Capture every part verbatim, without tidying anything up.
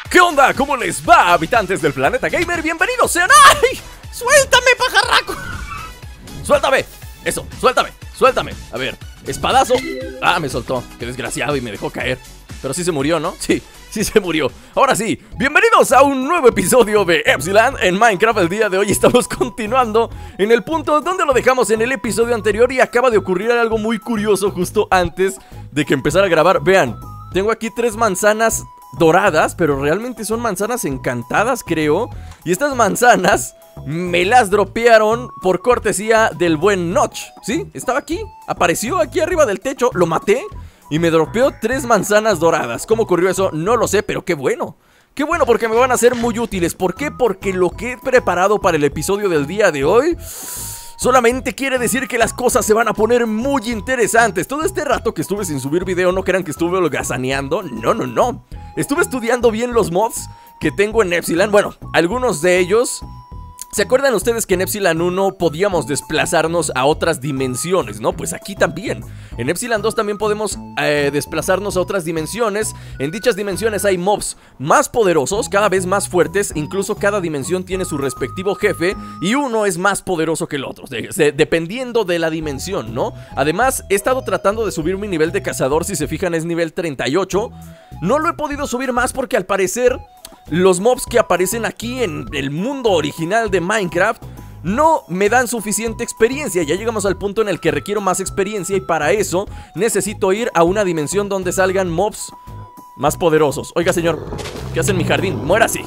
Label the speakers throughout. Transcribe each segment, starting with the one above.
Speaker 1: ¿Qué onda? ¿Cómo les va, habitantes del planeta gamer? Bienvenidos sean. ¡Ay! ¡Suéltame, pajarraco! ¡Suéltame! Eso, suéltame, suéltame. A ver, espadazo. Ah, me soltó, qué desgraciado, y me dejó caer. Pero sí se murió, ¿no? Sí, sí se murió. Ahora sí, bienvenidos a un nuevo episodio de Epsiland en Minecraft. El día de hoy estamos continuando en el punto donde lo dejamos en el episodio anterior. Y acaba de ocurrir algo muy curioso justo antes de que empezara a grabar. Vean, tengo aquí tres manzanas doradas, pero realmente son manzanas encantadas, creo. Y estas manzanas me las dropearon por cortesía del buen Notch. ¿Sí? Estaba aquí, apareció aquí arriba del techo, lo maté y me dropeó tres manzanas doradas. ¿Cómo ocurrió eso? No lo sé, pero qué bueno. Qué bueno, porque me van a ser muy útiles. ¿Por qué? Porque lo que he preparado para el episodio del día de hoy solamente quiere decir que las cosas se van a poner muy interesantes. Todo este rato que estuve sin subir video, no crean que estuve holgazaneando. No, no, no. Estuve estudiando bien los mods que tengo en Epsiland. Bueno, algunos de ellos. ¿Se acuerdan ustedes que en Epsiland uno podíamos desplazarnos a otras dimensiones, no? Pues aquí también. En Epsiland dos también podemos eh, desplazarnos a otras dimensiones. En dichas dimensiones hay mobs más poderosos, cada vez más fuertes. Incluso cada dimensión tiene su respectivo jefe y uno es más poderoso que el otro, de, de, dependiendo de la dimensión, ¿no? Además, he estado tratando de subir mi nivel de cazador. Si se fijan, es nivel treinta y ocho. No lo he podido subir más porque al parecer los mobs que aparecen aquí en el mundo original de Minecraft no me dan suficiente experiencia. Ya llegamos al punto en el que requiero más experiencia y para eso necesito ir a una dimensión donde salgan mobs más poderosos. Oiga, señor, ¿qué hace en mi jardín? Muérase.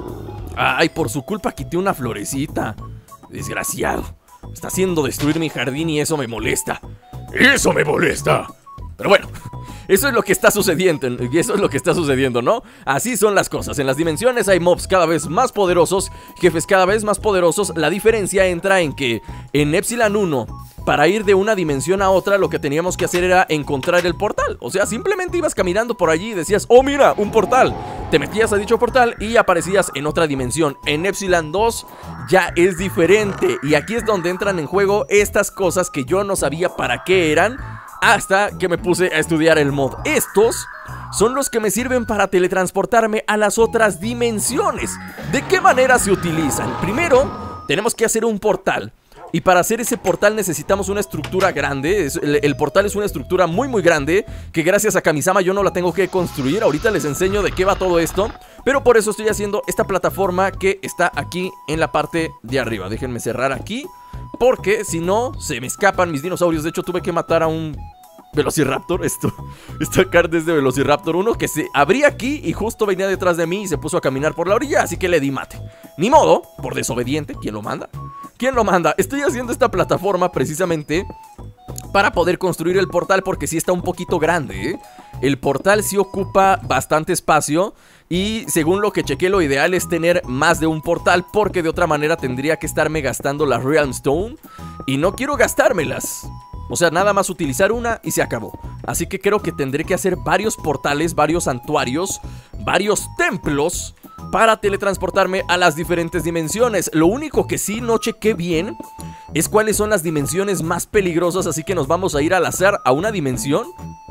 Speaker 1: Ay, por su culpa quité una florecita. Desgraciado. Está haciendo destruir mi jardín y eso me molesta. ¡Eso me molesta! Pero bueno, eso es lo que está sucediendo, y eso es lo que está sucediendo, ¿no? Así son las cosas. En las dimensiones hay mobs cada vez más poderosos, jefes cada vez más poderosos. La diferencia entra en que en Epsiland uno, para ir de una dimensión a otra, lo que teníamos que hacer era encontrar el portal. O sea, simplemente ibas caminando por allí y decías, oh mira, un portal. Te metías a dicho portal y aparecías en otra dimensión. En Epsiland dos ya es diferente. Y aquí es donde entran en juego estas cosas que yo no sabía para qué eran hasta que me puse a estudiar el mod. Estos son los que me sirven para teletransportarme a las otras dimensiones. ¿De qué manera se utilizan? Primero, tenemos que hacer un portal. Y para hacer ese portal necesitamos una estructura grande. el, el portal es una estructura muy muy grande, que gracias a Kamisama yo no la tengo que construir. Ahorita les enseño de qué va todo esto, pero por eso estoy haciendo esta plataforma que está aquí en la parte de arriba. Déjenme cerrar aquí, porque si no, se me escapan mis dinosaurios. De hecho, tuve que matar a un Velociraptor. Esto, esta carta es de Velociraptor uno que se abría aquí y justo venía detrás de mí y se puso a caminar por la orilla, así que le di mate. Ni modo, por desobediente. ¿Quién lo manda? ¿Quién lo manda? Estoy haciendo esta plataforma precisamente para poder construir el portal, porque sí está un poquito grande, ¿eh? El portal sí ocupa bastante espacio y según lo que chequé, lo ideal es tener más de un portal, porque de otra manera tendría que estarme gastando las Realm Stone y no quiero gastármelas. O sea, nada más utilizar una y se acabó. Así que creo que tendré que hacer varios portales, varios santuarios, varios templos para teletransportarme a las diferentes dimensiones. Lo único que sí no chequé bien es cuáles son las dimensiones más peligrosas, así que nos vamos a ir al azar a una dimensión.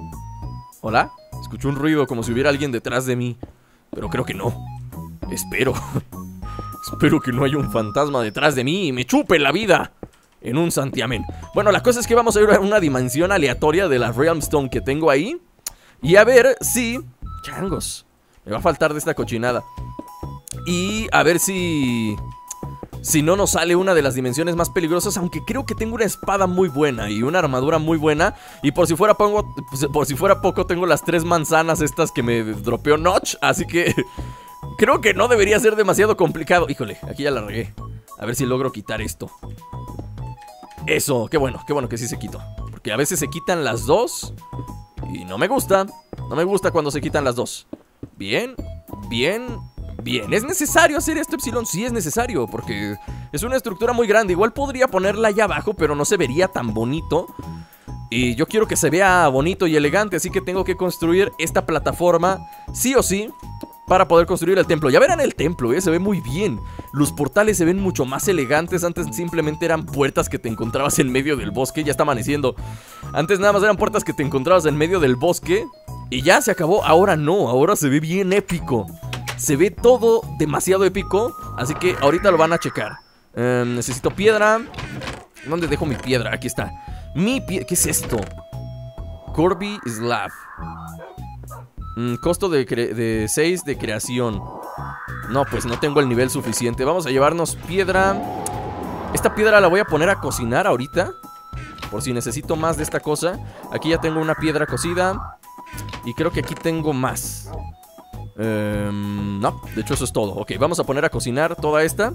Speaker 1: ¿Hola? Escuché un ruido como si hubiera alguien detrás de mí, pero creo que no. Espero. Espero que no haya un fantasma detrás de mí y me chupe la vida en un santiamén. Bueno, la cosa es que vamos a ir a una dimensión aleatoria de la Realm Stone que tengo ahí y a ver si... Changos, me va a faltar de esta cochinada. Y a ver si... Si no nos sale una de las dimensiones más peligrosas, aunque creo que tengo una espada muy buena y una armadura muy buena. Y por si fuera pongo, por si fuera poco, tengo las tres manzanas estas que me dropeó Notch, así que creo que no debería ser demasiado complicado. Híjole, aquí ya la regué. A ver si logro quitar esto. Eso, qué bueno, qué bueno que sí se quitó, porque a veces se quitan las dos y no me gusta. No me gusta cuando se quitan las dos. Bien, bien, bien. ¿Es necesario hacer esto, Epsilon? Sí es necesario, porque es una estructura muy grande. Igual podría ponerla allá abajo, pero no se vería tan bonito. Y yo quiero que se vea bonito y elegante, así que tengo que construir esta plataforma sí o sí para poder construir el templo. Ya verán el templo, ¿eh? Se ve muy bien. Los portales se ven mucho más elegantes. Antes simplemente eran puertas que te encontrabas en medio del bosque. Ya está amaneciendo. Antes nada más eran puertas que te encontrabas en medio del bosque y ya se acabó. Ahora no, ahora se ve bien épico. Se ve todo demasiado épico, así que ahorita lo van a checar. eh, Necesito piedra. ¿Dónde dejo mi piedra? Aquí está. Mi piedra, ¿qué es esto? Corby Slab. mm, Costo de, de seis de creación. No, pues no tengo el nivel suficiente. Vamos a llevarnos piedra. Esta piedra la voy a poner a cocinar ahorita, por si necesito más de esta cosa. Aquí ya tengo una piedra cocida. Y creo que aquí tengo más. um, No, de hecho eso es todo. Ok, vamos a poner a cocinar toda esta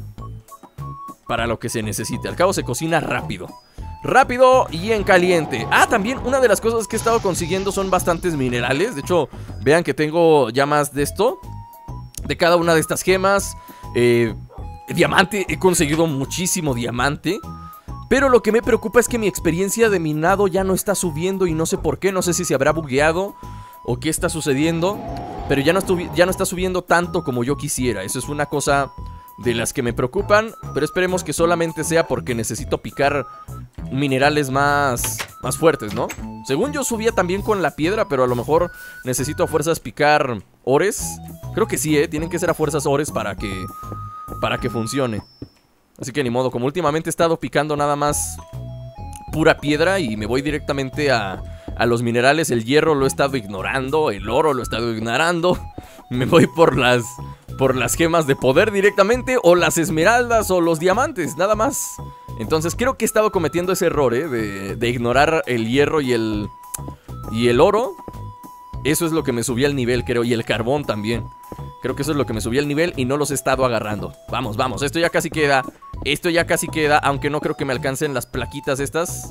Speaker 1: para lo que se necesite. Al cabo se cocina rápido. Rápido y en caliente. Ah, también una de las cosas que he estado consiguiendo son bastantes minerales. De hecho, vean que tengo ya más de esto. De cada una de estas gemas. Eh... Diamante, he conseguido muchísimo diamante. Pero lo que me preocupa es que mi experiencia de minado ya no está subiendo. Y no sé por qué, no sé si se habrá bugueado o qué está sucediendo. Pero ya no, ya no está subiendo tanto como yo quisiera. Eso es una cosa de las que me preocupan. Pero esperemos que solamente sea porque necesito picar minerales más, más fuertes, ¿no? Según yo subía también con la piedra, pero a lo mejor necesito a fuerzas picar ores. Creo que sí, ¿eh? Tienen que ser a fuerzas ores para que... para que funcione. Así que ni modo, como últimamente he estado picando nada más pura piedra y me voy directamente a, a los minerales. El hierro lo he estado ignorando, el oro lo he estado ignorando. Me voy por las, por las gemas de poder directamente, o las esmeraldas o los diamantes, nada más. Entonces creo que he estado cometiendo ese error, ¿eh? de, de ignorar el hierro y el, y el oro. Eso es lo que me subía el nivel, creo, y el carbón también. Creo que eso es lo que me subía el nivel y no los he estado agarrando. Vamos, vamos, esto ya casi queda. Esto ya casi queda, aunque no creo que me alcancen las plaquitas estas.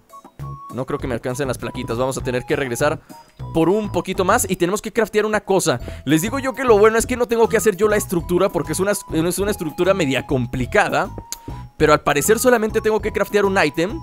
Speaker 1: No creo que me alcancen las plaquitas. Vamos a tener que regresar por un poquito más. Y tenemos que craftear una cosa. Les digo yo que lo bueno es que no tengo que hacer yo la estructura, porque es una, es una estructura media complicada. Pero al parecer solamente tengo que craftear un ítem.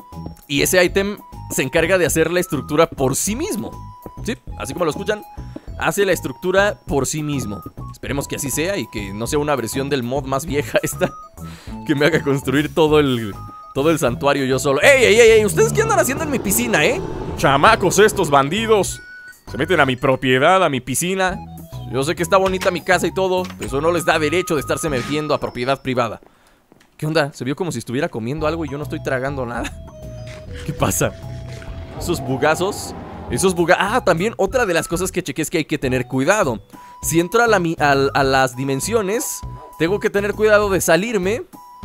Speaker 1: Y ese ítem se encarga de hacer la estructura por sí mismo. ¿Sí? Así como lo escuchan, hace la estructura por sí mismo. Esperemos que así sea y que no sea una versión del mod más vieja esta, que me haga construir todo el, todo el santuario yo solo. ¡Ey, ey, ey! ¿Ustedes qué andan haciendo en mi piscina, eh? Chamacos estos bandidos. Se meten a mi propiedad, a mi piscina. Yo sé que está bonita mi casa y todo, pero eso no les da derecho de estarse metiendo a propiedad privada. ¿Qué onda? Se vio como si estuviera comiendo algo y yo no estoy tragando nada. ¿Qué pasa? Esos bugazos... Esos buga... Ah, también otra de las cosas que chequé es que hay que tener cuidado. Si entro a, la, a, a las dimensiones, tengo que tener cuidado de salirme.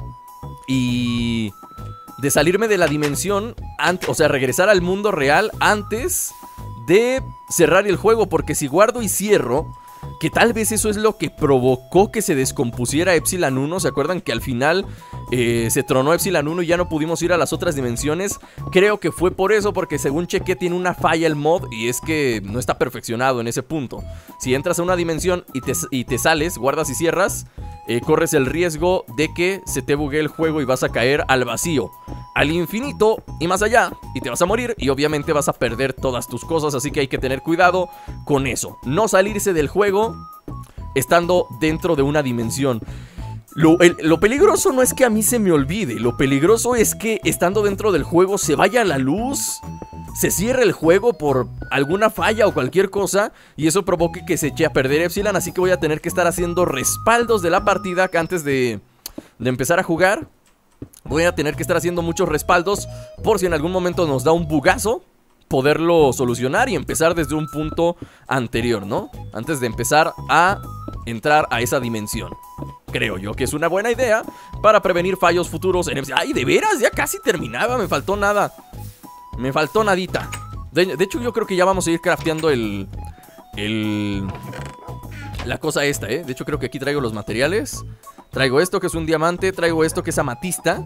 Speaker 1: Y... de salirme de la dimensión, o sea, regresar al mundo real antes de cerrar el juego. Porque si guardo y cierro, que tal vez eso es lo que provocó que se descompusiera Epsilon uno. ¿Se acuerdan que al final eh, se tronó Epsilon uno y ya no pudimos ir a las otras dimensiones? Creo que fue por eso, porque según chequé tiene una falla el mod, y es que no está perfeccionado en ese punto. Si entras a una dimensión y te, y te sales, guardas y cierras, eh, corres el riesgo de que se te bugue el juego y vas a caer al vacío, al infinito y más allá, y te vas a morir y obviamente vas a perder todas tus cosas. Así que hay que tener cuidado con eso, no salirse del juego estando dentro de una dimensión. Lo, el, lo peligroso no es que a mí se me olvide, lo peligroso es que estando dentro del juego se vaya la luz, se cierre el juego por alguna falla o cualquier cosa, y eso provoque que se eche a perder Epsilon. Así que voy a tener que estar haciendo respaldos de la partida antes de, de empezar a jugar. Voy a tener que estar haciendo muchos respaldos por si en algún momento nos da un bugazo, poderlo solucionar y empezar desde un punto anterior, ¿no? Antes de empezar a entrar a esa dimensión. Creo yo que es una buena idea para prevenir fallos futuros en Epsilon. ¡Ay, de veras! Ya casi terminaba, me faltó nada. Me faltó nadita. De, de hecho, yo creo que ya vamos a ir crafteando el... El... La cosa esta, ¿eh? De hecho, creo que aquí traigo los materiales. Traigo esto que es un diamante, traigo esto que es amatista.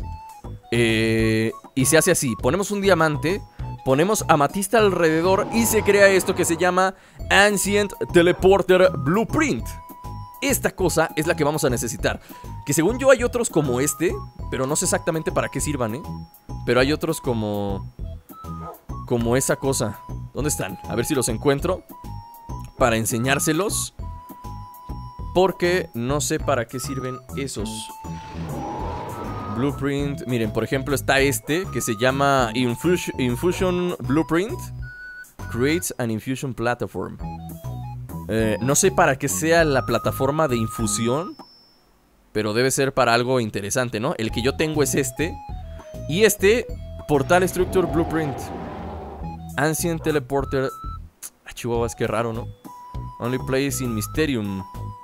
Speaker 1: Eh, y se hace así, ponemos un diamante, ponemos amatista alrededor y se crea esto que se llama Ancient Teleporter Blueprint. Esta cosa es la que vamos a necesitar, que según yo hay otros como este, pero no sé exactamente para qué sirvan, ¿eh? Pero hay otros como... Como esa cosa. ¿Dónde están? A ver si los encuentro para enseñárselos, porque no sé para qué sirven esos. Blueprint, miren, por ejemplo está este que se llama Infusion, Infusion Blueprint. Creates an Infusion Platform. eh, No sé para qué sea la plataforma de infusión, pero debe ser para algo interesante, ¿no? El que yo tengo es este. Y este, Portal Structure Blueprint Ancient Teleporter. Ah, chihuahuas, qué raro, ¿no? Only place in Mysterium.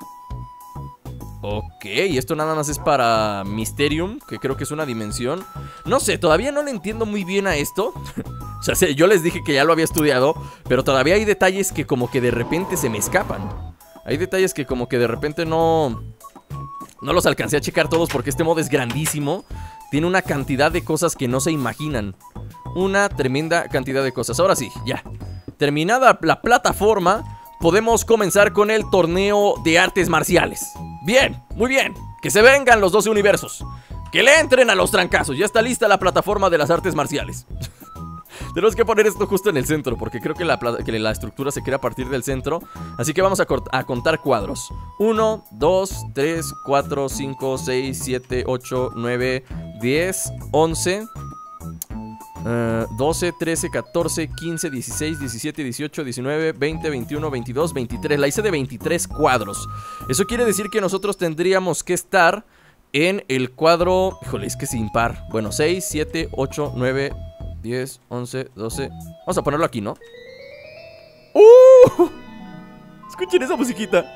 Speaker 1: Ok, esto nada más es para Mysterium, que creo que es una dimensión. No sé, todavía no le entiendo muy bien a esto. O sea, sé, yo les dije que ya lo había estudiado, pero todavía hay detalles que como que de repente se me escapan. Hay detalles que como que de repente no... No los alcancé a checar todos porque este modo es grandísimo. Tiene una cantidad de cosas que no se imaginan. Una tremenda cantidad de cosas. Ahora sí, ya. Terminada la plataforma, podemos comenzar con el torneo de artes marciales. Bien, muy bien. Que se vengan los doce universos. Que le entren a los trancazos. Ya está lista la plataforma de las artes marciales. Tenemos que poner esto justo en el centro, porque creo que la, que la estructura se crea a partir del centro. Así que vamos a, a contar cuadros. uno, dos, tres, cuatro, cinco, seis, siete, ocho, nueve, diez, once, uh, doce, trece, catorce, quince, dieciséis, diecisiete, dieciocho, diecinueve, veinte, veintiuno, veintidós, veintitrés. La hice de veintitrés cuadros. Eso quiere decir que nosotros tendríamos que estar en el cuadro... Híjole, es que es impar. Bueno, seis, siete, ocho, nueve, diez, once, doce. Vamos a ponerlo aquí, ¿no? ¡Uh! Escuchen esa musiquita.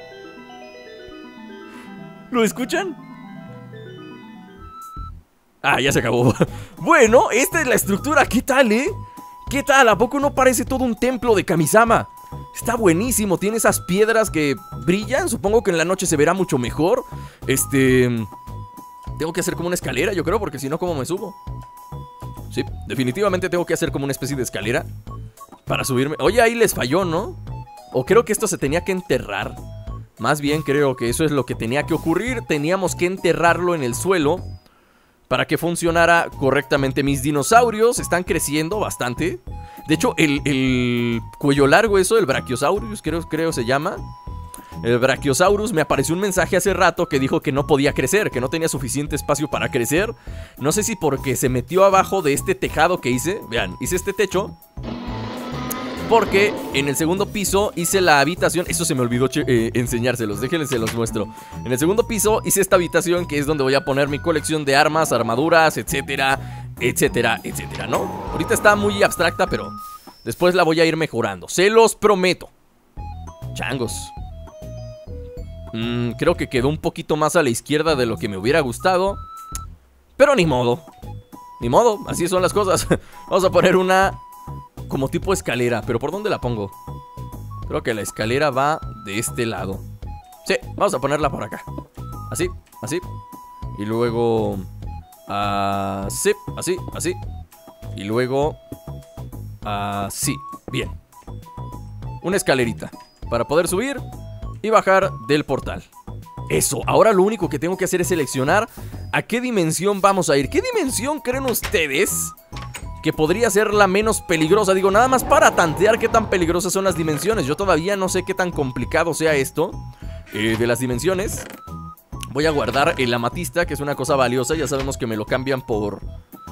Speaker 1: ¿Lo escuchan? Ah, ya se acabó. Bueno, esta es la estructura. ¿Qué tal, eh? ¿Qué tal? ¿A poco no parece todo un templo de Kamisama? Está buenísimo. Tiene esas piedras que brillan. Supongo que en la noche se verá mucho mejor. Este... Tengo que hacer como una escalera, yo creo, porque si no, ¿cómo me subo? Sí, definitivamente tengo que hacer como una especie de escalera para subirme. Oye, ahí les falló, ¿no? O creo que esto se tenía que enterrar. Más bien creo que eso es lo que tenía que ocurrir. Teníamos que enterrarlo en el suelo para que funcionara correctamente. Mis dinosaurios están creciendo bastante. De hecho, el, el cuello largo eso, el Brachiosaurus, creo, creo se llama. El Brachiosaurus, me apareció un mensaje hace rato que dijo que no podía crecer, que no tenía suficiente espacio para crecer. No sé si porque se metió abajo de este tejado que hice. Vean, hice este techo porque en el segundo piso hice la habitación. Eso se me olvidó eh, enseñárselos, déjenles se los muestro. En el segundo piso hice esta habitación que es donde voy a poner mi colección de armas, armaduras, etcétera, etcétera, etcétera, ¿no? Ahorita está muy abstracta, pero después la voy a ir mejorando, se los prometo. Changos. Mm, creo que quedó un poquito más a la izquierda de lo que me hubiera gustado, pero ni modo. Ni modo, así son las cosas. Vamos a poner una como tipo escalera. ¿Pero por dónde la pongo? Creo que la escalera va de este lado. Sí, vamos a ponerla por acá. Así, así. Y luego así, así, así. Y luego así, bien. Una escalerita para poder subir y bajar del portal. Eso, ahora lo único que tengo que hacer es seleccionar a qué dimensión vamos a ir. ¿Qué dimensión creen ustedes que podría ser la menos peligrosa? Digo, nada más para tantear qué tan peligrosas son las dimensiones. Yo todavía no sé qué tan complicado sea esto eh, de las dimensiones. Voy a guardar el amatista, que es una cosa valiosa. Ya sabemos que me lo cambian por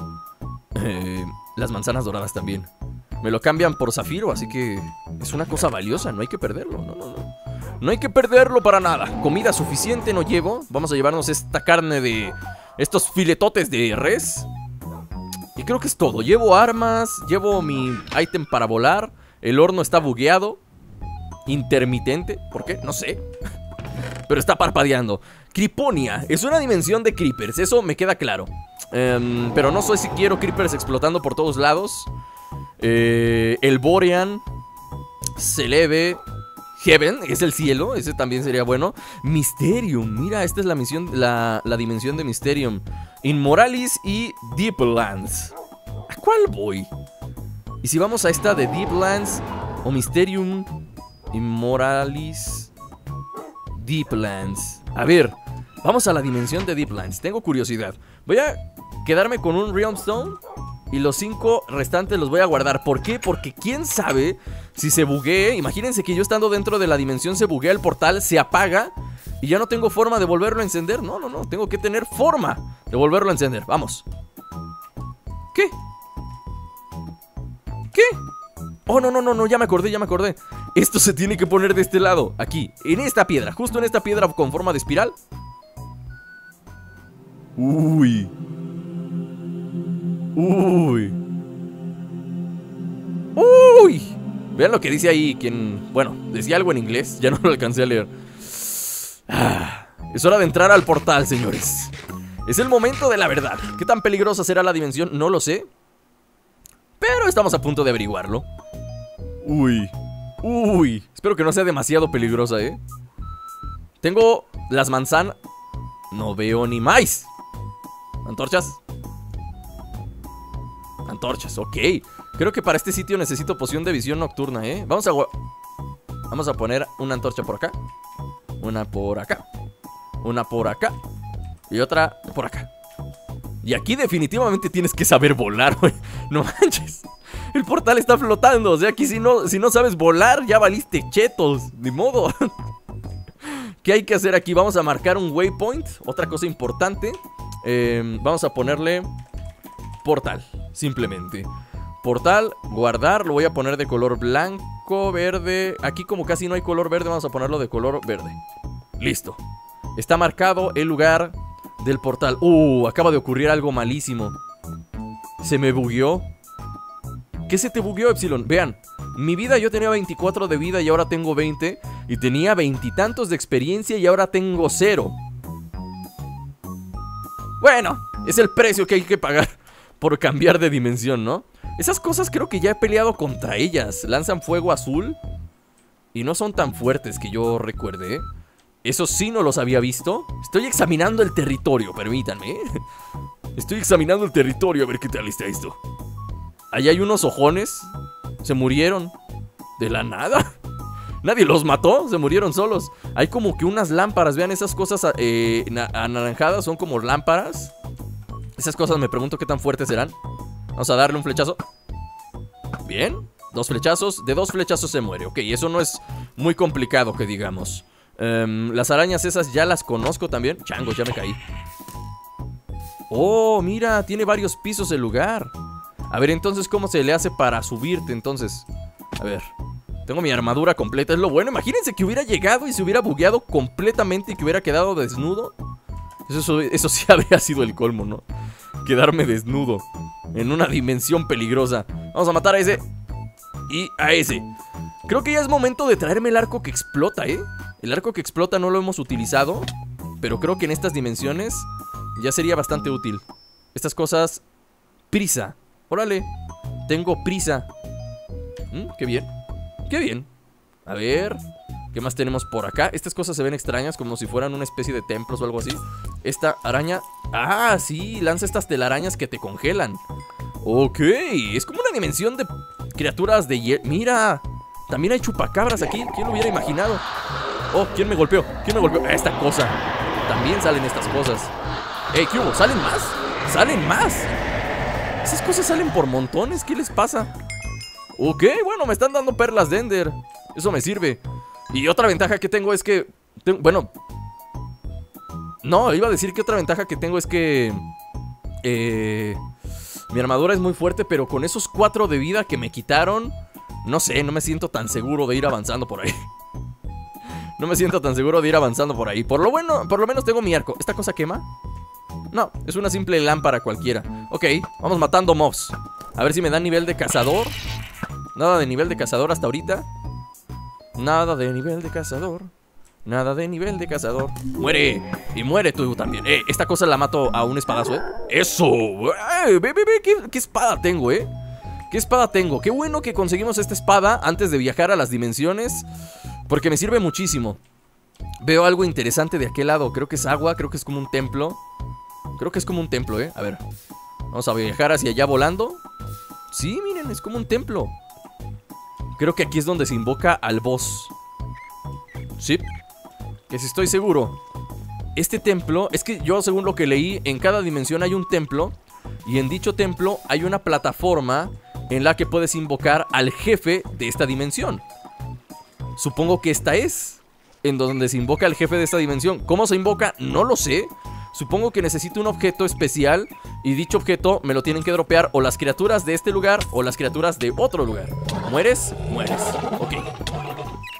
Speaker 1: eh, las manzanas doradas también. Me lo cambian por zafiro, así que es una cosa valiosa, no hay que perderlo. No, no, no. No hay que perderlo para nada. Comida suficiente no llevo. Vamos a llevarnos esta carne de... estos filetotes de res. Y creo que es todo. Llevo armas, llevo mi ítem para volar. El horno está bugueado. Intermitente, ¿por qué? No sé. Pero está parpadeando. Criponia, es una dimensión de creepers, eso me queda claro. um, Pero no sé si quiero creepers explotando por todos lados. eh, El Borean, Celebe, Heaven, es el cielo, ese también sería bueno. Mysterium, mira, esta es la misión, la, la dimensión de Mysterium. Inmoralis y Deeplands. ¿A cuál voy? Y si vamos a esta de Deeplands o Mysterium, Inmoralis, Deeplands. A ver, vamos a la dimensión de Deeplands. Tengo curiosidad. Voy a quedarme con un Realmstone y los cinco restantes los voy a guardar. ¿Por qué? Porque quién sabe si se buguee. Imagínense que yo estando dentro de la dimensión se buguea el portal, se apaga y ya no tengo forma de volverlo a encender. No, no, no, tengo que tener forma de volverlo a encender. Vamos. ¿Qué? ¿Qué? Oh, no, no, no, no, ya me acordé, ya me acordé. Esto se tiene que poner de este lado, aquí, en esta piedra, justo en esta piedra con forma de espiral. Uy. Uy. Uy. Vean lo que dice ahí quien... Bueno, decía algo en inglés, ya no lo alcancé a leer. Ah, es hora de entrar al portal, señores. Es el momento de la verdad. ¿Qué tan peligrosa será la dimensión? No lo sé, pero estamos a punto de averiguarlo. Uy. Uy. Espero que no sea demasiado peligrosa, ¿eh? Tengo las manzanas. No veo ni más. ¿Antorchas? Antorchas, ok. Creo que para este sitio necesito poción de visión nocturna, ¿eh? Vamos a... Vamos a poner una antorcha por acá. Una por acá. Una por acá. Y otra por acá. Y aquí definitivamente tienes que saber volar, güey. No manches. El portal está flotando. O sea, aquí si no, si no sabes volar, ya valiste chetos. Ni modo. ¿Qué hay que hacer aquí? Vamos a marcar un waypoint. Otra cosa importante. Eh, vamos a ponerle portal. Simplemente. Portal, guardar. Lo voy a poner de color blanco, verde. Aquí como casi no hay color verde, vamos a ponerlo de color verde. Listo. Está marcado el lugar del portal. Uh, acaba de ocurrir algo malísimo. Se me bugueó. ¿Qué se te bugueó, Epsilon? Vean, mi vida, yo tenía veinticuatro de vida y ahora tengo veinte. Y tenía veintitantos de experiencia y ahora tengo cero. Bueno, es el precio que hay que pagar por cambiar de dimensión, ¿no? Esas cosas creo que ya he peleado contra ellas. Lanzan fuego azul y no son tan fuertes que yo recuerde, ¿eh? Eso sí no los había visto. Estoy examinando el territorio, permítanme, ¿eh? Estoy examinando el territorio a ver qué tal está esto. Ahí hay unos ojones. Se murieron de la nada. Nadie los mató, se murieron solos. Hay como que unas lámparas, vean esas cosas eh, anaranjadas, son como lámparas. Esas cosas me pregunto qué tan fuertes serán. Vamos a darle un flechazo. Bien, dos flechazos. De dos flechazos se muere, ok, eso no es muy complicado que digamos. um, Las arañas esas ya las conozco también. Changos, ya me caí. Oh, mira, tiene varios pisos el lugar. A ver, entonces, ¿cómo se le hace para subirte entonces? A ver, tengo mi armadura completa, es lo bueno. Imagínense que hubiera llegado y se hubiera bugueado completamente y que hubiera quedado desnudo. Eso, eso sí habría sido el colmo, ¿no? Quedarme desnudo en una dimensión peligrosa. Vamos a matar a ese y a ese. Creo que ya es momento de traerme el arco que explota, ¿eh? El arco que explota no lo hemos utilizado, pero creo que en estas dimensiones ya sería bastante útil. Estas cosas... Prisa. Órale, tengo prisa. ¿Mm? Qué bien, qué bien. A ver, ¿qué más tenemos por acá? Estas cosas se ven extrañas, como si fueran una especie de templos o algo así. Esta araña... Ah, sí, lanza estas telarañas que te congelan. Ok, es como una dimensión de criaturas de hielo. Mira, también hay chupacabras aquí. ¿Quién lo hubiera imaginado? Oh, ¿quién me golpeó? ¿Quién me golpeó? Esta cosa. También salen estas cosas. Ey, ¿qué hubo? ¿Salen más? ¡Salen más! Esas cosas salen por montones, ¿qué les pasa? Ok, bueno, me están dando perlas de Ender. Eso me sirve. Y otra ventaja que tengo es que... Tengo, bueno... No, iba a decir que otra ventaja que tengo es que... Eh... Mi armadura es muy fuerte, pero con esos cuatro de vida que me quitaron... No sé, no me siento tan seguro de ir avanzando por ahí. No me siento tan seguro de ir avanzando por ahí. Por lo bueno, por lo menos tengo mi arco. ¿Esta cosa quema? No, es una simple lámpara cualquiera. Ok, vamos matando mobs. A ver si me dan nivel de cazador. Nada de nivel de cazador hasta ahorita. Nada de nivel de cazador. Nada de nivel de cazador. ¡Muere! Y muere tú también. Eh, esta cosa la mato a un espadazo, ¿eh? ¡Eso! Eh, ve, ve, ve, ¿qué, qué espada tengo, eh? ¿Qué espada tengo? Qué bueno que conseguimos esta espada antes de viajar a las dimensiones, porque me sirve muchísimo. Veo algo interesante de aquel lado. Creo que es agua, creo que es como un templo. Creo que es como un templo, eh. A ver, vamos a viajar hacia allá volando. Sí, miren, es como un templo. Creo que aquí es donde se invoca al boss. Sí, que si estoy seguro. Este templo, es que yo según lo que leí, en cada dimensión hay un templo. Y en dicho templo hay una plataforma en la que puedes invocar al jefe de esta dimensión. Supongo que esta es en donde se invoca al jefe de esta dimensión. ¿Cómo se invoca? No lo sé. Supongo que necesito un objeto especial y dicho objeto me lo tienen que dropear o las criaturas de este lugar o las criaturas de otro lugar. ¿Mueres? Mueres. Ok.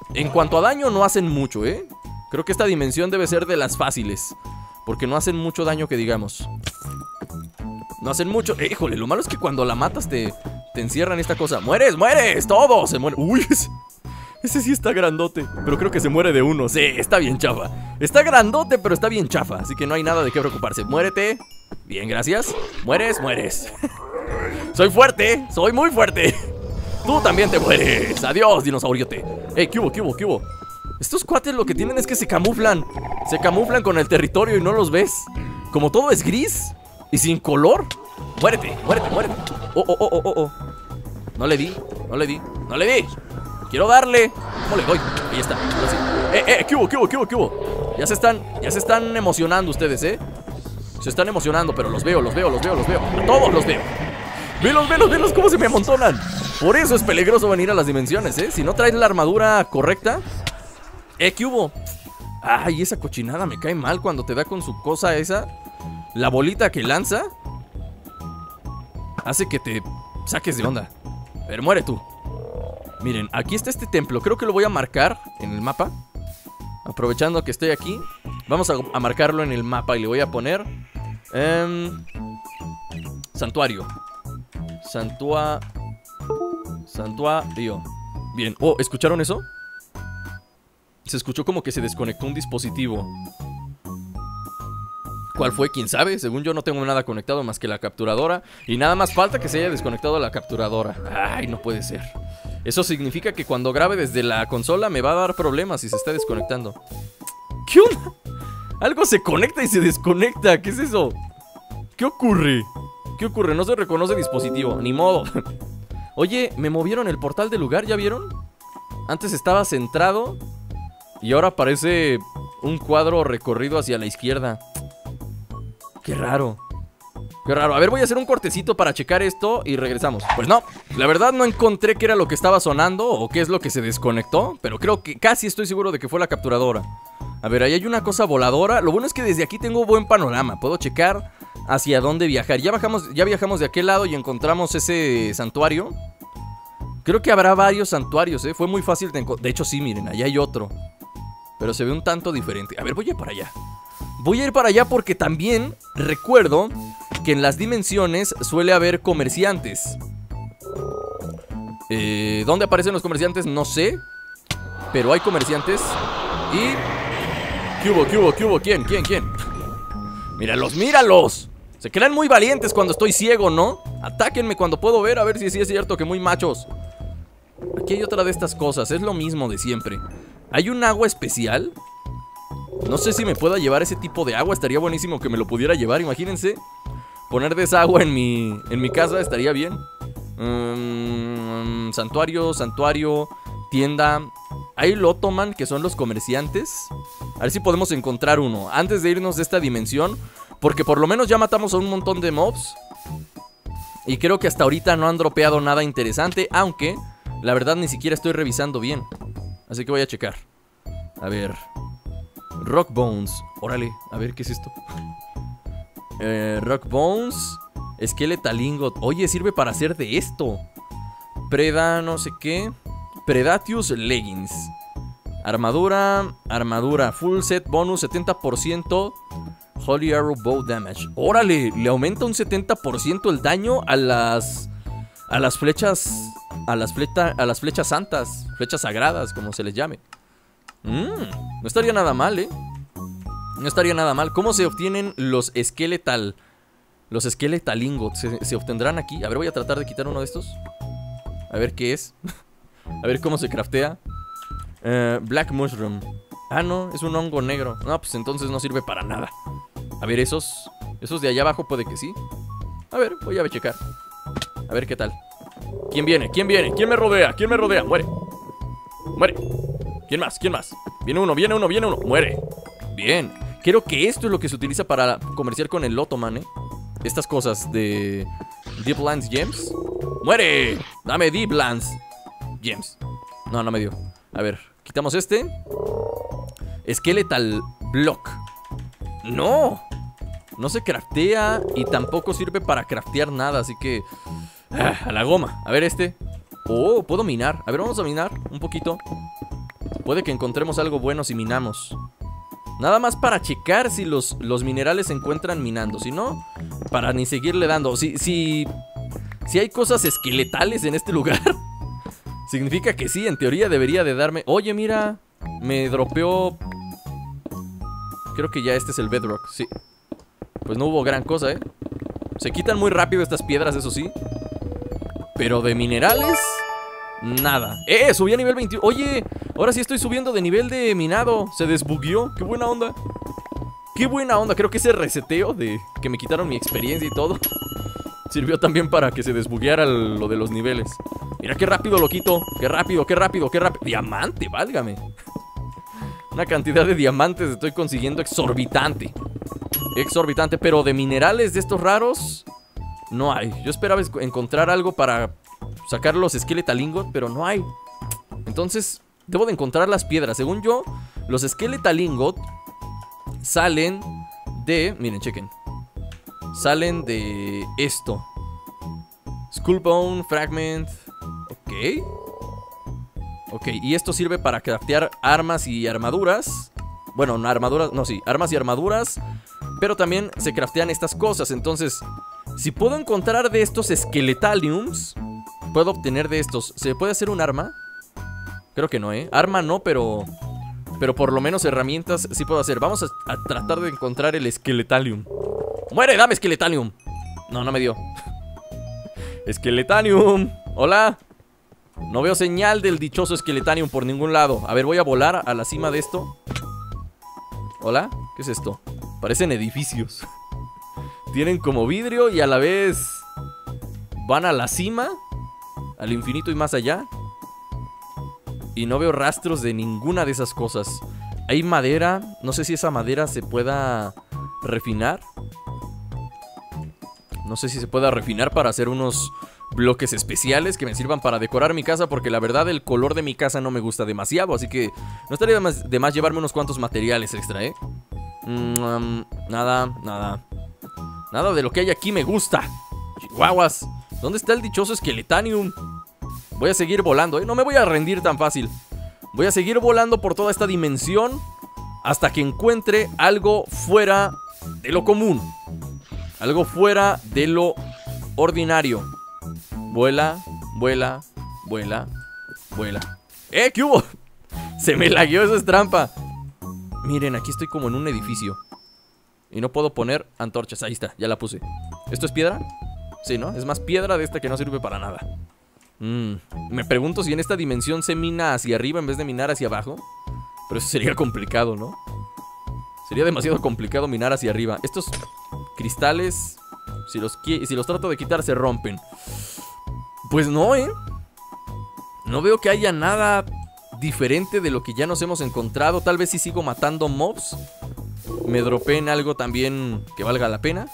Speaker 1: En cuanto a daño no hacen mucho, ¿eh? Creo que esta dimensión debe ser de las fáciles, porque no hacen mucho daño que digamos. No hacen mucho. Eh, híjole, lo malo es que cuando la matas te, te encierran esta cosa. ¡Mueres, mueres! ¡Todo! Se muere. Uy, ese, ese sí está grandote. Pero creo que se muere de uno. Sí, está bien chafa. Está grandote, pero está bien chafa. Así que no hay nada de qué preocuparse. Muérete. Bien, gracias. Mueres, mueres. Soy fuerte, soy muy fuerte. Tú también te mueres. Adiós, dinosauriote. Ey, ¿qué hubo, qué hubo, qué hubo? Estos cuates lo que tienen es que se camuflan. Se camuflan con el territorio y no los ves. Como todo es gris y sin color. Muérete, muérete, muérete. Oh, oh, oh, oh, oh. No le di, no le di, no le di. Quiero darle. ¿Cómo le doy? Ahí está, ahora sí. Eh, eh, ¿qué hubo, qué hubo, qué hubo, qué hubo? Ya se están, ya se están emocionando ustedes, ¿eh? Se están emocionando, pero los veo, los veo, los veo, los veo. Todos los veo. Velos, velos, velos, cómo se me amontonan. Por eso es peligroso venir a las dimensiones, ¿eh? Si no traes la armadura correcta. Eh, ¿qué hubo? Ay, esa cochinada me cae mal cuando te da con su cosa esa. La bolita que lanza hace que te saques de onda. Pero muere tú. Miren, aquí está este templo. Creo que lo voy a marcar en el mapa. Aprovechando que estoy aquí, vamos a, a marcarlo en el mapa y le voy a poner eh, santuario. Santua... Santuario. Bien. Oh, ¿escucharon eso? Se escuchó como que se desconectó un dispositivo. ¿Cuál fue? ¿Quién sabe? Según yo no tengo nada conectado más que la capturadora. Y nada más falta que se haya desconectado la capturadora. Ay, no puede ser. Eso significa que cuando grabe desde la consola me va a dar problemas si se está desconectando. ¿Qué onda? Algo se conecta y se desconecta. ¿Qué es eso? ¿Qué ocurre? ¿Qué ocurre? No se reconoce dispositivo. Ni modo. Oye, me movieron el portal del lugar, ¿ya vieron? Antes estaba centrado y ahora parece un cuadro recorrido hacia la izquierda. Qué raro. Qué raro. A ver, voy a hacer un cortecito para checar esto y regresamos. Pues no, la verdad no encontré qué era lo que estaba sonando o qué es lo que se desconectó, pero creo que casi estoy seguro de que fue la capturadora. A ver, ahí hay una cosa voladora. Lo bueno es que desde aquí tengo buen panorama. Puedo checar hacia dónde viajar. Ya bajamos, ya viajamos de aquel lado y encontramos ese santuario. Creo que habrá varios santuarios, ¿eh? Fue muy fácil de encontrar. De hecho, sí, miren, allá hay otro. Pero se ve un tanto diferente. A ver, voy a ir para allá. Voy a ir para allá porque también recuerdo que en las dimensiones suele haber comerciantes. Eh, ¿Dónde aparecen los comerciantes? No sé. Pero hay comerciantes. Y... ¿Qué hubo? ¿Qué hubo? ¿Qué hubo? ¿Quién? ¿Quién? ¿Quién? ¡Míralos! ¡Míralos! Se crean muy valientes cuando estoy ciego, ¿no? Atáquenme cuando puedo ver, a ver si sí es cierto que muy machos. Aquí hay otra de estas cosas, es lo mismo de siempre. Hay un agua especial. No sé si me pueda llevar ese tipo de agua. Estaría buenísimo que me lo pudiera llevar, imagínense. Poner de esa agua en mi, en mi casa estaría bien. um, Santuario, santuario, tienda. Hay Lotoman, que son los comerciantes. A ver si podemos encontrar uno antes de irnos de esta dimensión, porque por lo menos ya matamos a un montón de mobs. Y creo que hasta ahorita no han dropeado nada interesante, aunque la verdad ni siquiera estoy revisando bien. Así que voy a checar. A ver, Rock Bones. Órale, a ver, ¿qué es esto? eh, Rock Bones, Skeletal Ingot. Oye, sirve para hacer de esto. Preda, no sé qué. Predatius Leggings. Armadura, armadura, full set, bonus setenta por ciento. Holy Arrow Bow Damage. Órale, le aumenta un setenta por ciento el daño a las a las flechas a las flechas a las flechas santas, flechas sagradas, como se les llame. Mm, no estaría nada mal, eh. No estaría nada mal. ¿Cómo se obtienen los Skeletal los Skeletal Ingots? ¿Se, se obtendrán aquí? A ver, voy a tratar de quitar uno de estos. A ver qué es. A ver cómo se craftea. uh, Black Mushroom. Ah, no, es un hongo negro. No, pues entonces no sirve para nada. A ver, esos Esos de allá abajo puede que sí. A ver, voy a checar. A ver qué tal. ¿Quién viene? ¿Quién viene? ¿Quién me rodea? ¿Quién me rodea? Muere. Muere. ¿Quién más? ¿Quién más? Viene uno, viene uno, viene uno. Muere. Bien. Creo que esto es lo que se utiliza para comerciar con el Lotoman, ¿eh? Estas cosas de Deep Lands Gems. ¡Muere! Dame Deep Lands Gems. No, no me dio. A ver, quitamos este. Skeletal Block. No, no se craftea y tampoco sirve para craftear nada, así que ah, a la goma. A ver este. Oh, puedo minar. A ver, vamos a minar un poquito. Puede que encontremos algo bueno si minamos. Nada más para checar si los, los minerales se encuentran minando. Si no, para ni seguirle dando. Si, si, si hay cosas esqueletales en este lugar, significa que sí, en teoría debería de darme... Oye, mira, me dropeó... Creo que ya este es el bedrock, sí. Pues no hubo gran cosa, ¿eh? Se quitan muy rápido estas piedras, eso sí. Pero de minerales... nada. ¡Eh! Subí a nivel veintiuno. Oye, ahora sí estoy subiendo de nivel de minado. Se desbugueó. ¡Qué buena onda! ¡Qué buena onda! Creo que ese reseteo de que me quitaron mi experiencia y todo sirvió también para que se desbugueara lo de los niveles. Mira qué rápido lo quito. ¡Qué rápido, qué rápido, qué rápido! ¡Diamante! ¡Válgame! Una cantidad de diamantes estoy consiguiendo exorbitante. Exorbitante. Pero de minerales de estos raros no hay. Yo esperaba encontrar algo para sacar los Skeletal Ingot, pero no hay. Entonces, debo de encontrar las piedras. Según yo, los Skeletal Ingot salen de... miren, chequen. Salen de esto. Skullbone, Fragment. Ok. Ok, y esto sirve para craftear armas y armaduras. Bueno, no armaduras, no, sí, armas y armaduras. Pero también se craftean estas cosas. Entonces, si puedo encontrar de estos Skeletaliums, puedo obtener de estos. ¿Se puede hacer un arma? Creo que no, ¿eh? Arma no, pero... pero por lo menos herramientas sí puedo hacer. Vamos a, a tratar de encontrar el Skeletalium. ¡Muere! ¡Dame Skeletalium! No, no me dio. Skeletalium. Hola. No veo señal del dichoso Skeletalium por ningún lado. A ver, voy a volar a la cima de esto. Hola. ¿Qué es esto? Parecen edificios. Tienen como vidrio y a la vez van a la cima, al infinito y más allá. Y no veo rastros de ninguna de esas cosas. Hay madera. No sé si esa madera se pueda refinar. No sé si se pueda refinar para hacer unos bloques especiales que me sirvan para decorar mi casa, porque la verdad el color de mi casa no me gusta demasiado. Así que no estaría de más, de más llevarme unos cuantos materiales extra, ¿eh? Mm, um, nada, nada. Nada de lo que hay aquí me gusta. Chihuahuas. ¿Dónde está el dichoso Skeletanium? Voy a seguir volando, ¿eh? No me voy a rendir tan fácil. Voy a seguir volando por toda esta dimensión hasta que encuentre algo fuera de lo común. Algo fuera de lo ordinario. Vuela, vuela, vuela, vuela. ¡Eh! ¿Qué hubo? Se me lagueó, eso es trampa. Miren, aquí estoy como en un edificio y no puedo poner antorchas. Ahí está, ya la puse. ¿Esto es piedra? Sí, ¿no? Es más piedra de esta que no sirve para nada. mm, Me pregunto si en esta dimensión se mina hacia arriba en vez de minar hacia abajo. Pero eso sería complicado, ¿no? Sería demasiado complicado minar hacia arriba. Estos cristales, si los, si los trato de quitar, se rompen. Pues no, ¿eh? No veo que haya nada diferente de lo que ya nos hemos encontrado. Tal vez si sigo matando mobs me dropeen algo también que valga la pena.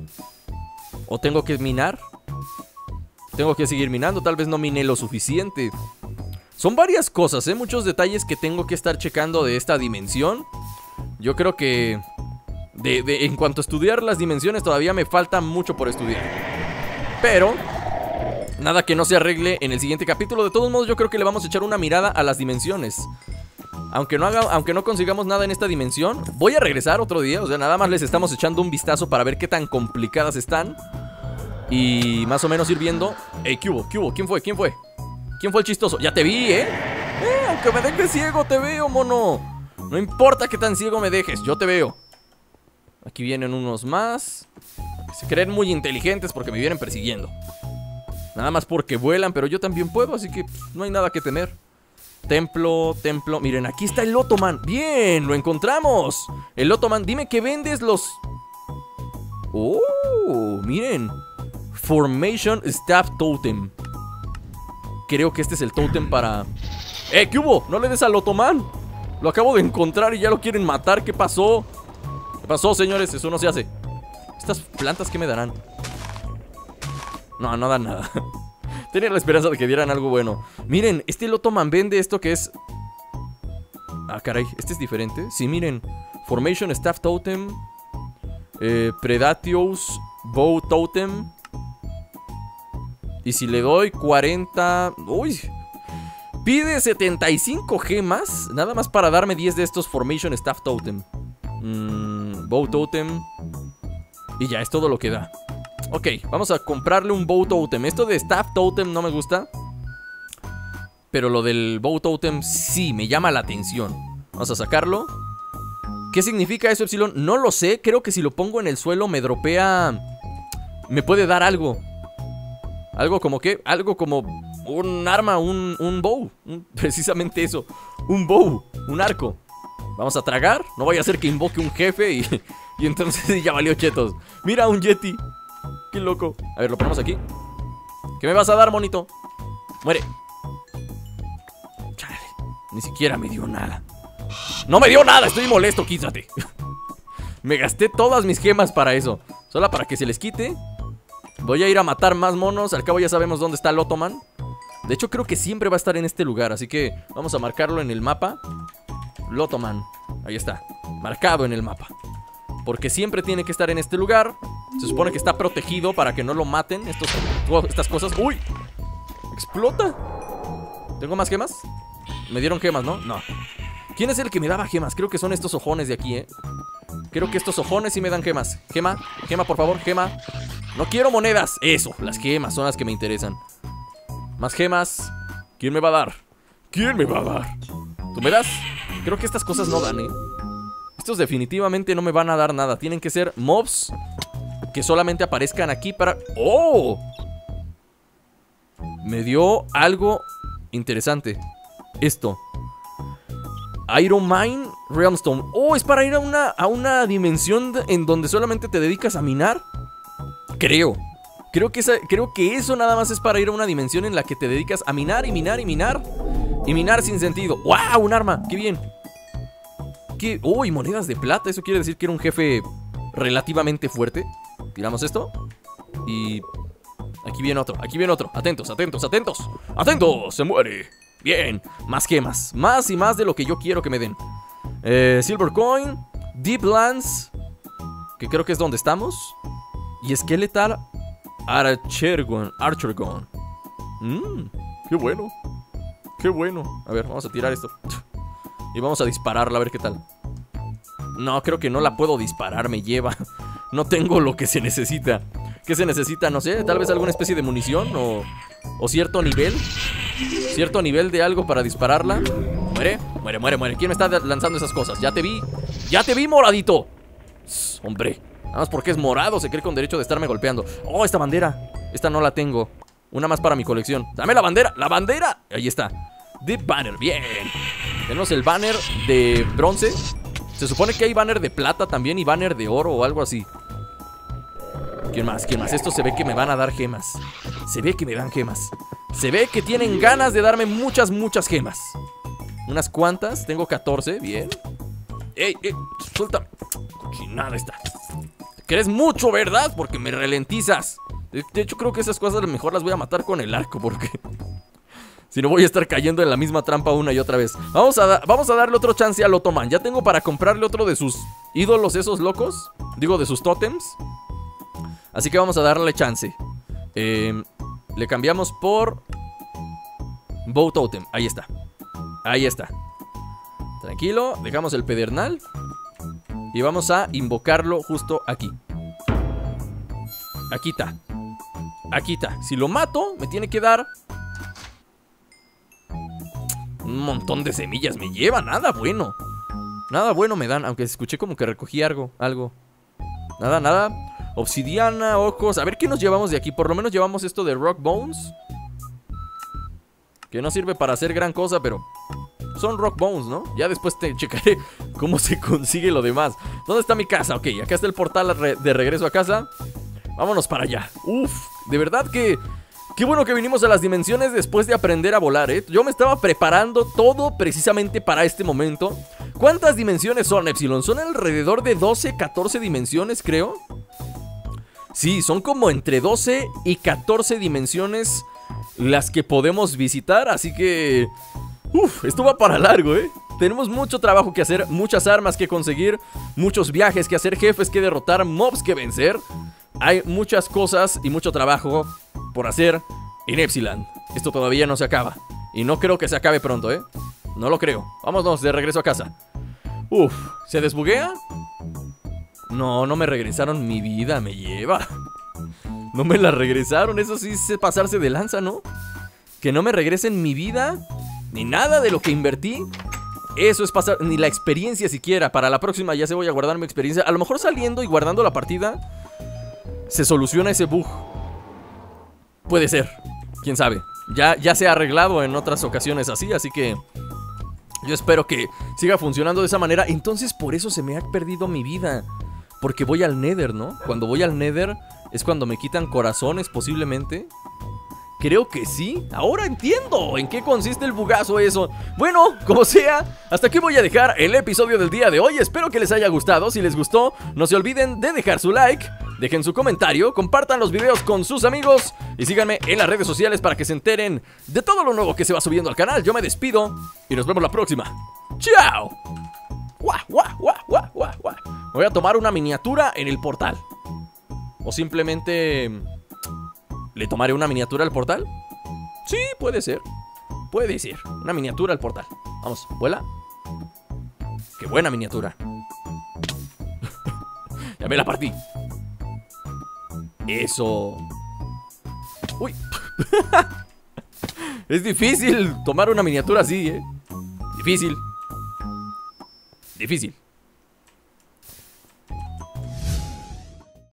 Speaker 1: O tengo que minar. Tengo que seguir minando. Tal vez no miné lo suficiente. Son varias cosas, ¿eh? Muchos detalles que tengo que estar checando de esta dimensión. Yo creo que de, de, en cuanto a estudiar las dimensiones, todavía me falta mucho por estudiar. Pero nada que no se arregle en el siguiente capítulo. De todos modos, yo creo que le vamos a echar una mirada a las dimensiones. Aunque no haga, aunque no consigamos nada en esta dimensión, voy a regresar otro día. O sea, nada más les estamos echando un vistazo para ver qué tan complicadas están. Y más o menos ir viendo. Ey, ¿qué hubo? ¿Qué hubo? ¿Quién fue? ¿Quién fue? ¿Quién fue el chistoso? Ya te vi, ¿eh? Eh, aunque me dejes ciego, te veo, mono. No importa qué tan ciego me dejes, yo te veo. Aquí vienen unos más. Se creen muy inteligentes porque me vienen persiguiendo. Nada más porque vuelan, pero yo también puedo, así que no hay nada que temer. Templo, templo. Miren, aquí está el Lotoman. Bien, lo encontramos. El Lotoman, dime que vendes los... Oh, miren. Formation Staff Totem. Creo que este es el totem para... ¡Eh! ¿Qué hubo? No le des al Lotoman. Lo acabo de encontrar y ya lo quieren matar. ¿Qué pasó? ¿Qué pasó, señores? Eso no se hace. ¿Estas plantas qué me darán? No, no dan nada. Tenía la esperanza de que dieran algo bueno. Miren, este Lotoman vende esto que es... Ah, caray, este es diferente. Sí, miren. Formation Staff Totem. eh, Predatious Bow Totem. Y si le doy cuarenta... ¡Uy! pide setenta y cinco gemas, nada más para darme diez de estos Formation Staff Totem. mm, Bow Totem. Y ya, es todo lo que da. Ok, vamos a comprarle un Bow Totem. Esto de Staff Totem no me gusta, pero lo del Bow Totem sí me llama la atención. Vamos a sacarlo. ¿Qué significa eso, Epsilon? No lo sé, creo que si lo pongo en el suelo me dropea... Me puede dar algo. Algo como que, algo como un arma, un, un bow, un, precisamente eso, un bow, un arco. Vamos a tragar, no vaya a ser que invoque un jefe y, y entonces ya valió chetos. Mira, un Yeti, qué loco. A ver, lo ponemos aquí. ¿Qué me vas a dar, monito? Muere. Chale, ni siquiera me dio nada. No me dio nada, estoy molesto, quítate. Me gasté todas mis gemas para eso, solo para que se les quite. Voy a ir a matar más monos. Al cabo ya sabemos dónde está el Ottoman. De hecho creo que siempre va a estar en este lugar, así que vamos a marcarlo en el mapa. Ottoman, ahí está, marcado en el mapa, porque siempre tiene que estar en este lugar. Se supone que está protegido para que no lo maten estos, estas cosas. ¡Uy! ¡Explota! ¿Tengo más gemas? Me dieron gemas, ¿no? No. ¿Quién es el que me daba gemas? Creo que son estos ojones de aquí, ¿eh? Creo que estos ojones sí me dan gemas. Gema, gema, por favor, gema. No quiero monedas. Eso, las gemas son las que me interesan. Más gemas. ¿Quién me va a dar? ¿Quién me va a dar? ¿Tú me das? Creo que estas cosas no dan, ¿eh? Estos definitivamente no me van a dar nada. Tienen que ser mobs que solamente aparezcan aquí para... ¡Oh! Me dio algo interesante. Esto. Iron Mine Realmstone. Oh, es para ir a una, a una dimensión en donde solamente te dedicas a minar. Creo. Creo que, esa, creo que eso nada más es para ir a una dimensión en la que te dedicas a minar y minar y minar. Y minar sin sentido. ¡Wow! Un arma. ¡Qué bien! ¿Qué? ¡Oh! Y monedas de plata. Eso quiere decir que era un jefe relativamente fuerte. Tiramos esto. Y... aquí viene otro. Aquí viene otro. Atentos, atentos, atentos. ¡Atentos! ¡Se muere! Bien, más gemas, más y más de lo que yo quiero que me den. eh, Silver Coin, Deep Lands, que creo que es donde estamos. Y Skeletal Archergon. Archergon. Mmm, qué bueno. Qué bueno. A ver, vamos a tirar esto y vamos a dispararla a ver qué tal. No, creo que no la puedo disparar, me lleva. No tengo lo que se necesita. ¿Qué se necesita? No sé, tal vez alguna especie de munición o, o cierto nivel. Cierto nivel de algo para dispararla. Muere, muere, muere, muere. ¿Quién me está lanzando esas cosas? Ya te vi, ya te vi, moradito. Sss, hombre, nada más porque es morado se cree con derecho de estarme golpeando. Oh, esta bandera, esta no la tengo. Una más para mi colección. Dame la bandera, la bandera. Ahí está, Deep Banner, bien. Tenemos el banner de bronce. Se supone que hay banner de plata también y banner de oro o algo así. ¿Quién más? ¿Quién más? Estos se ve que me van a dar gemas. Se ve que me dan gemas. Se ve que tienen ganas de darme muchas, muchas gemas. Unas cuantas, tengo catorce, bien. ¡Ey, ey! ¡Suelta! Cochinada esta. Te crees mucho, ¿verdad? Porque me ralentizas. De, de hecho, creo que esas cosas a lo mejor las voy a matar con el arco, porque... si no voy a estar cayendo en la misma trampa una y otra vez. Vamos a, da vamos a darle otro chance al Ottoman. Ya tengo para comprarle otro de sus ídolos esos locos. Digo, de sus tótems. Así que vamos a darle chance. Eh, le cambiamos por Bow Totem. Ahí está. Ahí está. Tranquilo, dejamos el pedernal y vamos a invocarlo justo aquí. Aquí está. Aquí está. Si lo mato, me tiene que dar un montón de semillas. Me lleva nada bueno. Nada bueno me dan, aunque escuché como que recogí algo, algo. Nada, nada. Obsidiana, ojos. A ver qué nos llevamos de aquí. Por lo menos llevamos esto de Rock Bones, que no sirve para hacer gran cosa, pero son Rock Bones, ¿no? Ya después te checaré cómo se consigue lo demás. ¿Dónde está mi casa? Ok, acá está el portal de regreso a casa. Vámonos para allá. Uf, de verdad que... qué bueno que vinimos a las dimensiones después de aprender a volar, ¿eh? Yo me estaba preparando todo precisamente para este momento. ¿Cuántas dimensiones son, Epsilon? Son alrededor de doce, catorce dimensiones, creo. Sí, son como entre doce y catorce dimensiones las que podemos visitar, así que... uf, esto va para largo, ¿eh? Tenemos mucho trabajo que hacer, muchas armas que conseguir, muchos viajes que hacer, jefes que derrotar, mobs que vencer. Hay muchas cosas y mucho trabajo por hacer en Epsilon. Esto todavía no se acaba. Y no creo que se acabe pronto, ¿eh? No lo creo. Vámonos de regreso a casa. Uf, ¿se desbuguea? No, no me regresaron mi vida, me lleva. No me la regresaron, eso sí es pasarse de lanza, ¿no? Que no me regresen mi vida, ni nada de lo que invertí. Eso es pasar, ni la experiencia siquiera. Para la próxima ya se voy a guardar mi experiencia. A lo mejor saliendo y guardando la partida se soluciona ese bug. Puede ser, quién sabe. Ya, ya se ha arreglado en otras ocasiones así, así que yo espero que siga funcionando de esa manera. Entonces por eso se me ha perdido mi vida, porque voy al Nether, ¿no? Cuando voy al Nether es cuando me quitan corazones posiblemente. Creo que sí, ahora entiendo en qué consiste el bugazo eso. Bueno, como sea, hasta aquí voy a dejar el episodio del día de hoy. Espero que les haya gustado, si les gustó, no se olviden de dejar su like, dejen su comentario, compartan los videos con sus amigos y síganme en las redes sociales para que se enteren de todo lo nuevo que se va subiendo al canal. Yo me despido y nos vemos la próxima. ¡Chao! ¡Guau, guau, guau, guau, guau, guau! Me voy a tomar una miniatura en el portal. O simplemente... ¿le tomaré una miniatura al portal? Sí, puede ser. Puede ser. Una miniatura al portal. Vamos, vuela. Qué buena miniatura. Ya me la partí. Eso. Uy. Es difícil tomar una miniatura así, ¿eh? Difícil. Difícil.